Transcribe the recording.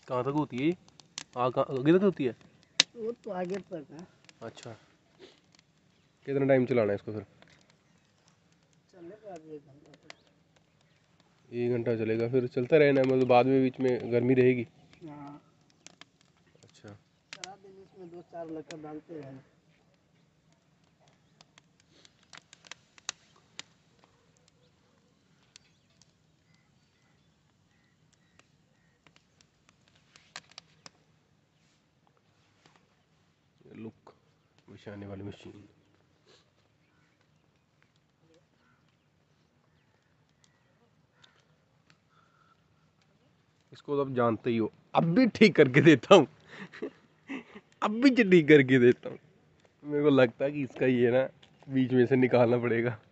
कहाँ तक होती है ये? आगे तक होती है? वो तो आगे तक है। अच्छा, कितना टाइम चलाना है इसको फिर? चलेगा अभी 1 घंटा तक। 1 घंटा चलेगा, फिर चलता रहना है, मतलब बाद में बीच में गर्मी रहेगी? हाँ, अच्छा। सारा दिन इसमें 2-4 लकड़ डालते हैं। लुक बिछाने वाली मशीन। इसको तो आप जानते ही हो, अब भी ठीक करके देता हूँ अब भी ठीक करके देता हूँ। मेरे को लगता है कि इसका ये ना बीच में से निकालना पड़ेगा।